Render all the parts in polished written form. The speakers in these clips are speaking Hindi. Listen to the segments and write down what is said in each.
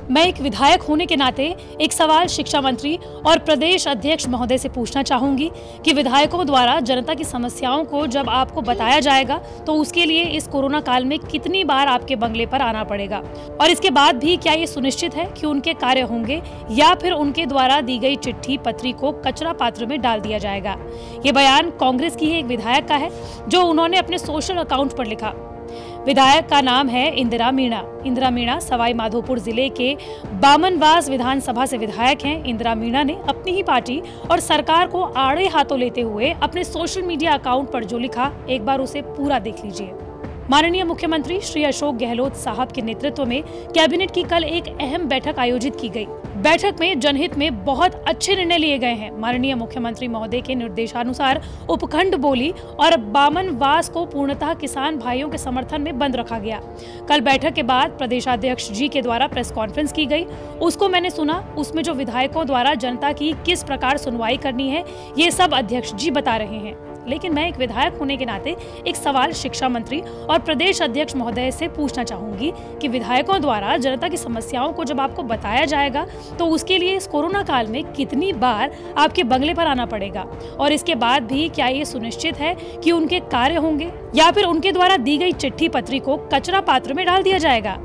मैं एक विधायक होने के नाते एक सवाल शिक्षा मंत्री और प्रदेश अध्यक्ष महोदय से पूछना चाहूंगी कि विधायकों द्वारा जनता की समस्याओं को जब आपको बताया जाएगा तो उसके लिए इस कोरोना काल में कितनी बार आपके बंगले पर आना पड़ेगा, और इसके बाद भी क्या ये सुनिश्चित है कि उनके कार्य होंगे या फिर उनके द्वारा दी गई चिट्ठी पत्री को कचरा पात्र में डाल दिया जाएगा। ये बयान कांग्रेस की ही एक विधायक का है जो उन्होंने अपने सोशल अकाउंट पर लिखा। विधायक का नाम है इंदिरा मीणा। इंदिरा मीणा सवाई माधोपुर जिले के बामनवास विधानसभा से विधायक हैं। इंदिरा मीणा ने अपनी ही पार्टी और सरकार को आड़े हाथों लेते हुए अपने सोशल मीडिया अकाउंट पर जो लिखा, एक बार उसे पूरा देख लीजिए। माननीय मुख्यमंत्री श्री अशोक गहलोत साहब के नेतृत्व में कैबिनेट की कल एक अहम बैठक आयोजित की गई। बैठक में जनहित में बहुत अच्छे निर्णय लिए गए हैं। माननीय मुख्यमंत्री महोदय के निर्देशानुसार उपखंड बोली और बामनवास को पूर्णतः किसान भाइयों के समर्थन में बंद रखा गया। कल बैठक के बाद प्रदेशाध्यक्ष जी के द्वारा प्रेस कॉन्फ्रेंस की गई, उसको मैंने सुना। उसमें जो विधायकों द्वारा जनता की किस प्रकार सुनवाई करनी है ये सब अध्यक्ष जी बता रहे हैं। लेकिन मैं एक विधायक होने के नाते एक सवाल शिक्षा मंत्री और प्रदेश अध्यक्ष महोदय से पूछना चाहूंगी कि विधायकों द्वारा जनता की समस्याओं को जब आपको बताया जाएगा तो उसके लिए इस कोरोना काल में कितनी बार आपके बंगले पर आना पड़ेगा, और इसके बाद भी क्या ये सुनिश्चित है कि उनके कार्य होंगे या फिर उनके द्वारा दी गई चिट्ठी पत्री को कचरा पात्र में डाल दिया जाएगा।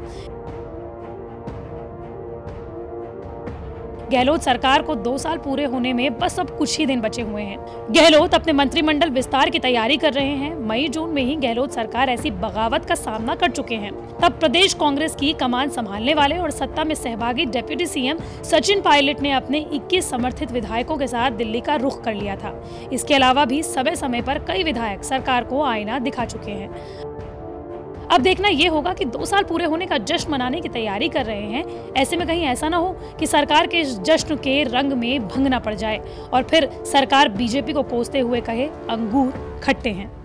गहलोत सरकार को 2 साल पूरे होने में बस अब कुछ ही दिन बचे हुए हैं। गहलोत अपने मंत्रिमंडल विस्तार की तैयारी कर रहे हैं। मई जून में ही गहलोत सरकार ऐसी बगावत का सामना कर चुके हैं। तब प्रदेश कांग्रेस की कमान संभालने वाले और सत्ता में सहभागी डिप्टी सीएम सचिन पायलट ने अपने 21 समर्थित विधायकों के साथ दिल्ली का रुख कर लिया था। इसके अलावा भी समय समय पर कई विधायक सरकार को आईना दिखा चुके हैं। अब देखना ये होगा कि 2 साल पूरे होने का जश्न मनाने की तैयारी कर रहे हैं। ऐसे में कहीं ऐसा ना हो कि सरकार के इस जश्न के रंग में भंग ना पड़ जाए और फिर सरकार बीजेपी को कोसते हुए कहे अंगूर खट्टे हैं।